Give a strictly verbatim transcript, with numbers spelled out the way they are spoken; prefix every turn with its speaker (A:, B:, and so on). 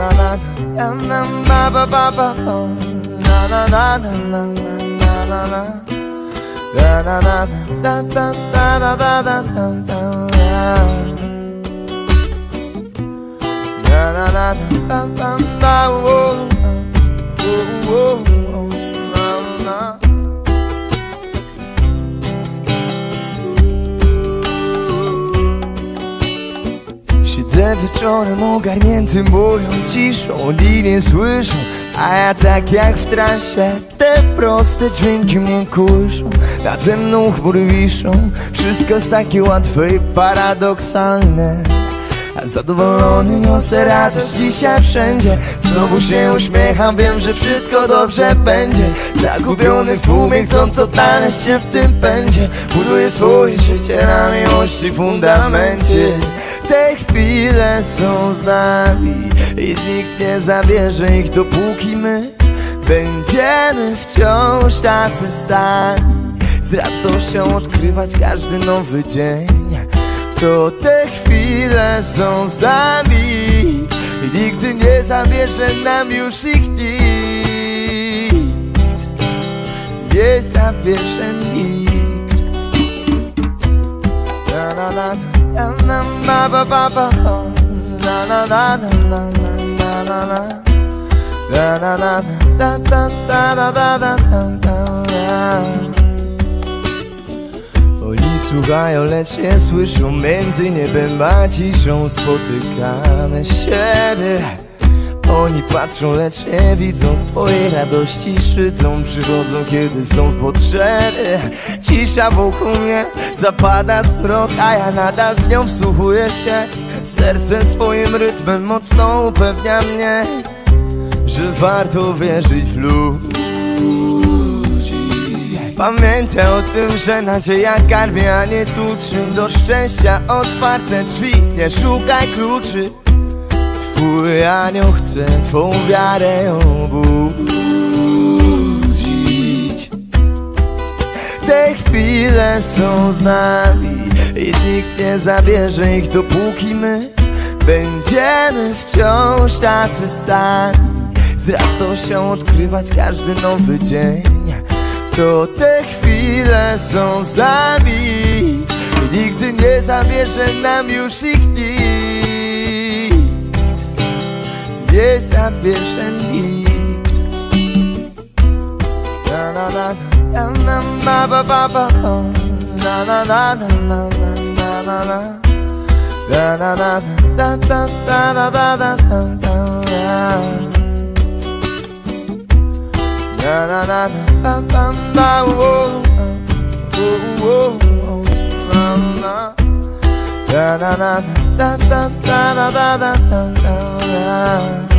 A: Siedzę wieczorem ogarnięty moją ciszą, oni nie słyszą, a ja tak jak w transie. Te proste dźwięki mnie kuszą, nade mną chmury wiszą. Wszystko jest takie łatwe i paradoksalne, a zadowolony niosę radość dzisiaj wszędzie. Znowu się uśmiecham, wiem, że wszystko dobrze będzie. Zagubiony w tłumie, chcąc odnaleźć się w tym pędzie, buduję swoje życie na miłości fundamencie. Te chwile są z nami i nikt nie zabierze ich, dopóki my będziemy wciąż tacy sami. Z radością odkrywać każdy nowy dzień. To te chwile są z nami i nigdy nie zabierze nam już ich nikt. Nie zabierze nikt. Na na na na na na ba ba ba na na na na na na na na na na na na na na na na. Oni słuchają, lecz nie słyszą, między niebem a ciszą spotykamy siebie. Oni patrzą, lecz nie widzą, z twojej radości szydzą. Przychodzą, kiedy są w potrzebie. Cisza wokół mnie zapada zmrok, a ja nadal w nią wsłuchuję się. Serce swoim rytmem mocno upewnia mnie, że warto wierzyć w ludzi. Pamiętaj o tym, że nadzieja karmi, a nie tuczy. Do szczęścia otwarte drzwi, nie szukaj kluczy. Twój anioł chce twą wiarę obudzić. Te chwile są z nami i nikt nie zabierze ich, dopóki my będziemy wciąż tacy sami. Z radością odkrywać każdy nowy dzień. To te chwile są z nami i nigdy nie zabierze nam już ich nikt. Nie zabierze nikt. Na na na na na na ba ba ba na na na na na na na na na na na na na na na na. Na na na na na na oh oh oh na na na na na na na na na na na.